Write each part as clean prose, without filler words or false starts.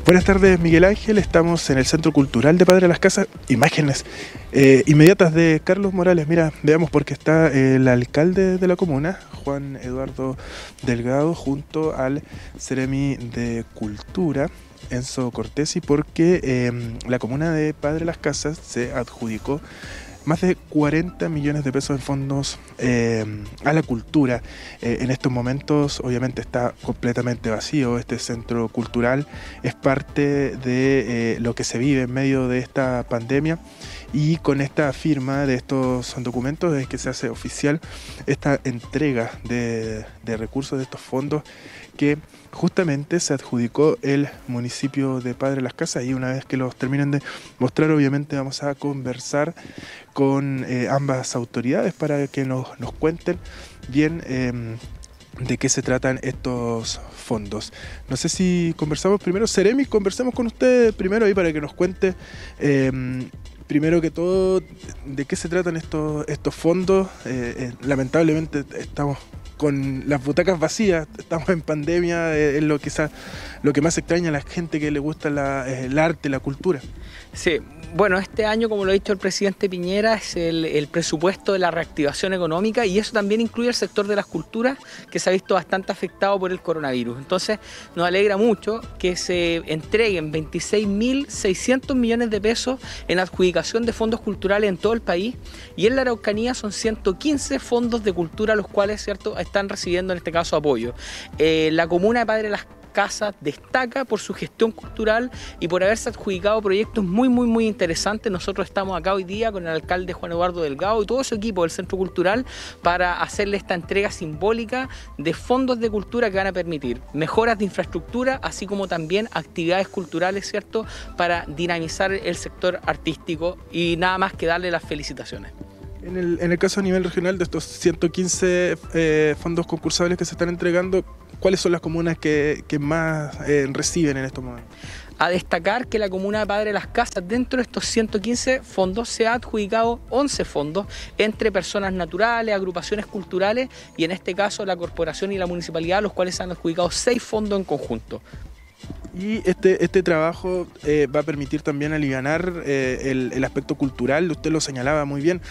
Buenas tardes, Miguel Ángel. Estamos en el Centro Cultural de Padre Las Casas. Imágenes inmediatas de Carlos Morales. Mira, veamos porque está el alcalde de la comuna, Juan Eduardo Delgado, junto al Seremi de Cultura, Enzo Cortesi, porque la comuna de Padre Las Casas se adjudicó más de 40 millones de pesos en fondos a la cultura. En estos momentos obviamente está completamente vacío este centro cultural, es parte de lo que se vive en medio de esta pandemia, y con esta firma de estos documentos es que se hace oficial esta entrega de recursos de estos fondos que justamente se adjudicó el municipio de Padre Las Casas. Y una vez que los terminen de mostrar, obviamente vamos a conversar con ambas autoridades para que nos cuenten bien de qué se tratan estos fondos. No sé si conversamos primero, Seremi, conversemos con usted primero ahí para que nos cuente primero que todo de qué se tratan estos fondos. Lamentablemente estamos con las butacas vacías, estamos en pandemia, es lo que más extraña a la gente que le gusta el arte, la cultura. Sí, bueno, este año, como lo ha dicho el presidente Piñera, es el presupuesto de la reactivación económica, y eso también incluye el sector de las culturas, que se ha visto bastante afectado por el coronavirus. Entonces nos alegra mucho que se entreguen 26.600 millones de pesos en adjudicación de fondos culturales en todo el país, y en la Araucanía son 115 fondos de cultura los cuales, ¿cierto?, están recibiendo en este caso apoyo. La comuna de Padre Las Casas destaca por su gestión cultural y por haberse adjudicado proyectos muy interesantes. Nosotros estamos acá hoy día con el alcalde Juan Eduardo Delgado y todo su equipo del Centro Cultural para hacerle esta entrega simbólica de fondos de cultura que van a permitir mejoras de infraestructura, así como también actividades culturales, ¿cierto?, para dinamizar el sector artístico, y nada más que darle las felicitaciones. En el caso a nivel regional de estos 115 fondos concursables que se están entregando, ¿cuáles son las comunas que más reciben en estos momentos? A destacar que la comuna de Padre Las Casas, dentro de estos 115 fondos, se ha adjudicado 11 fondos entre personas naturales, agrupaciones culturales, y en este caso la corporación y la municipalidad, los cuales han adjudicado 6 fondos en conjunto. Y este trabajo va a permitir también alivianar el aspecto cultural. Usted lo señalaba muy bien,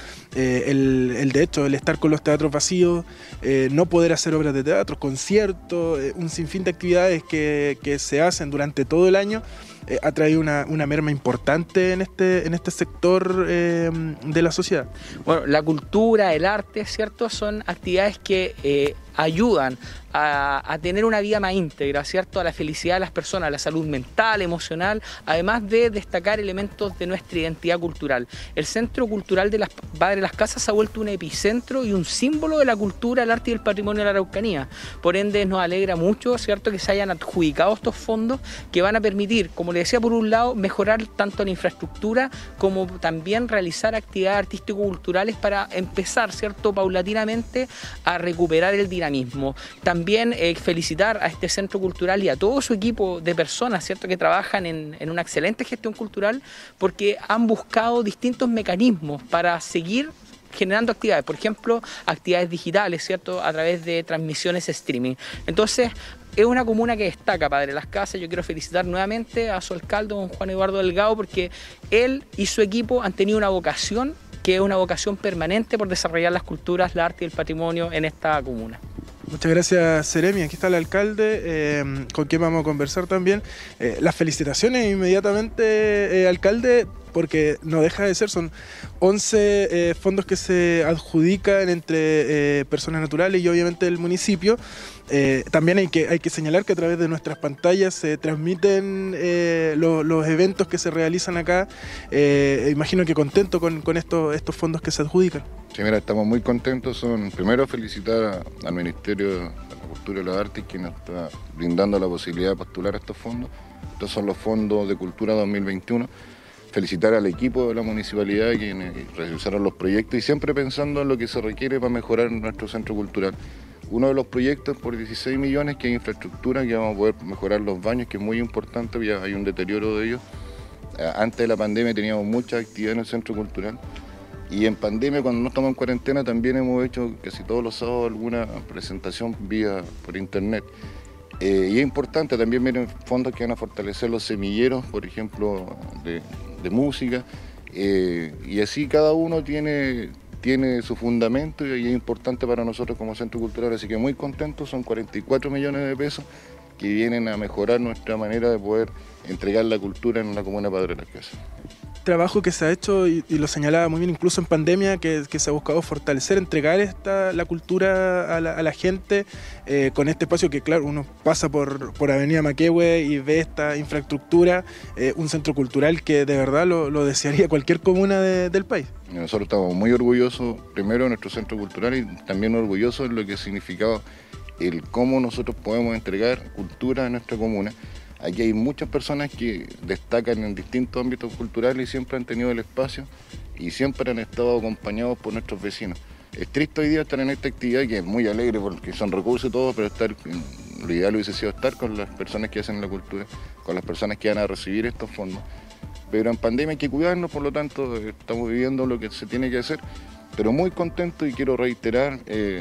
de hecho, el estar con los teatros vacíos, no poder hacer obras de teatro, conciertos, un sinfín de actividades que se hacen durante todo el año, ha traído una merma importante en este sector de la sociedad. Bueno, la cultura, el arte, ¿cierto?, son actividades que ayudan a tener una vida más íntegra, ¿cierto?, a la felicidad de las personas, a la salud mental, emocional, además de destacar elementos de nuestra identidad cultural. El Centro Cultural de Padre Las Casas se ha vuelto un epicentro y un símbolo de la cultura, el arte y el patrimonio de la Araucanía. Por ende, nos alegra mucho, ¿cierto?, que se hayan adjudicado estos fondos que van a permitir, como le decía, por un lado, mejorar tanto la infraestructura como también realizar actividades artístico-culturales para empezar, ¿cierto?, paulatinamente a recuperar el dinamismo. También felicitar a este centro cultural y a todo su equipo de personas, ¿cierto?, que trabajan en una excelente gestión cultural, porque han buscado distintos mecanismos para seguir generando actividades, por ejemplo, actividades digitales, ¿cierto?, a través de transmisiones streaming. Entonces, es una comuna que destaca, Padre Las Casas. Yo quiero felicitar nuevamente a su alcalde, don Juan Eduardo Delgado, porque él y su equipo han tenido una vocación, que es una vocación permanente por desarrollar las culturas, el arte y el patrimonio en esta comuna. Muchas gracias, Seremi. Aquí está el alcalde, con quien vamos a conversar también. Las felicitaciones inmediatamente, alcalde, porque no deja de ser, son 11 fondos que se adjudican entre personas naturales y obviamente el municipio. También hay que señalar que a través de nuestras pantallas se transmiten los eventos que se realizan acá. Imagino que contento con estos fondos que se adjudican. Sí, mira, estamos muy contentos. Primero felicitar al Ministerio de la Cultura y las Artes, quien nos está brindando la posibilidad de postular a estos fondos. Estos son los fondos de Cultura 2021. Felicitar al equipo de la municipalidad, quienes realizaron los proyectos y siempre pensando en lo que se requiere para mejorar nuestro centro cultural. Uno de los proyectos por 16 millones, que es infraestructura, que vamos a poder mejorar los baños, que es muy importante, ya hay un deterioro de ellos. Antes de la pandemia teníamos mucha actividad en el centro cultural. Y en pandemia, cuando no estamos en cuarentena, también hemos hecho casi todos los sábados alguna presentación vía por internet. Y es importante, también vienen fondos que van a fortalecer los semilleros, por ejemplo, de música, y así cada uno tiene su fundamento y es importante para nosotros como centro cultural, así que muy contentos, son 44 millones de pesos que vienen a mejorar nuestra manera de poder entregar la cultura en la comuna de Padre Las Casas. Trabajo que se ha hecho y lo señalaba muy bien incluso en pandemia, que se ha buscado fortalecer, entregar la cultura a la gente con este espacio que claro, uno pasa por Avenida Maquehue y ve esta infraestructura, un centro cultural que de verdad lo desearía cualquier comuna del país. Nosotros estamos muy orgullosos primero de nuestro centro cultural y también orgullosos de lo que significaba el cómo nosotros podemos entregar cultura a nuestra comuna. Aquí hay muchas personas que destacan en distintos ámbitos culturales y siempre han tenido el espacio y siempre han estado acompañados por nuestros vecinos. Es triste hoy día estar en esta actividad que es muy alegre porque son recursos y todo, pero lo ideal hubiese sido estar con las personas que hacen la cultura, con las personas que van a recibir estos fondos. Pero en pandemia hay que cuidarnos, por lo tanto estamos viviendo lo que se tiene que hacer, pero muy contento y quiero reiterar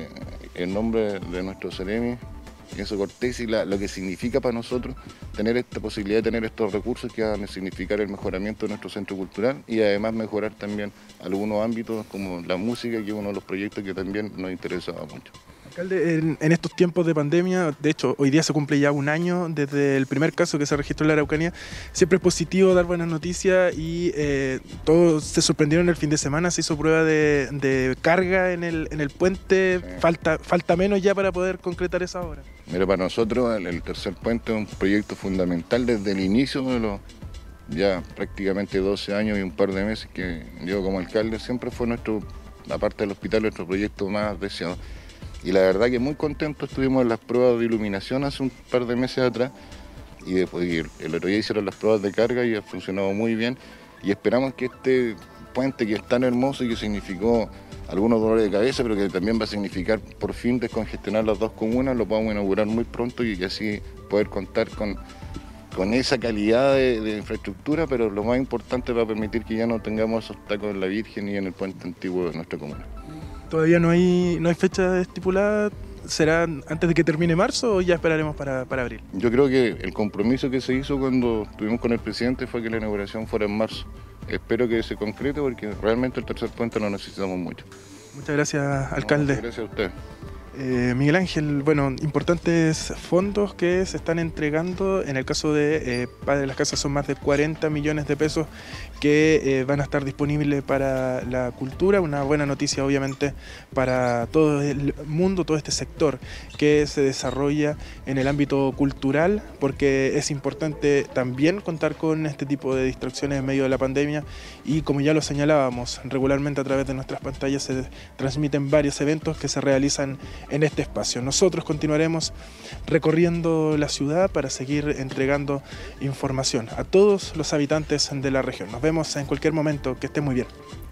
en nombre de nuestro Ceremi, Enzo Cortés, y lo que significa para nosotros tener esta posibilidad de tener estos recursos que van a significar el mejoramiento de nuestro centro cultural y además mejorar también algunos ámbitos como la música, que es uno de los proyectos que también nos interesaba mucho. Alcalde, en estos tiempos de pandemia, de hecho hoy día se cumple ya un año desde el primer caso que se registró en la Araucanía, siempre es positivo dar buenas noticias y todos se sorprendieron el fin de semana, se hizo prueba de carga en el puente, sí. falta menos ya para poder concretar esa obra. Mira, para nosotros el tercer puente es un proyecto fundamental desde el inicio de los ya prácticamente 12 años y un par de meses que yo como alcalde siempre fue aparte del hospital, nuestro proyecto más deseado. Y la verdad que muy contentos, estuvimos en las pruebas de iluminación hace un par de meses atrás y después el otro día hicieron las pruebas de carga y ha funcionado muy bien y esperamos que este puente que es tan hermoso y que significó algunos dolores de cabeza, pero que también va a significar por fin descongestionar las dos comunas, lo podamos inaugurar muy pronto y así poder contar con esa calidad de infraestructura, pero lo más importante va a permitir que ya no tengamos esos tacos en la Virgen y en el puente antiguo de nuestra comuna. ¿Todavía no hay fecha estipulada? ¿Será antes de que termine marzo o ya esperaremos para abril? Yo creo que el compromiso que se hizo cuando estuvimos con el presidente fue que la inauguración fuera en marzo. Espero que se concrete porque realmente el tercer puente lo necesitamos mucho. Muchas gracias, alcalde. Muchas gracias a usted. Miguel Ángel, bueno, importantes fondos que se están entregando. En el caso de Padre Las Casas son más de 40 millones de pesos que van a estar disponibles para la cultura. Una buena noticia obviamente para todo el mundo, todo este sector que se desarrolla en el ámbito cultural, porque es importante también contar con este tipo de distracciones en medio de la pandemia y como ya lo señalábamos, regularmente a través de nuestras pantallas se transmiten varios eventos que se realizan en este espacio. Nosotros continuaremos recorriendo la ciudad para seguir entregando información a todos los habitantes de la región. Nos vemos en cualquier momento, que estén muy bien.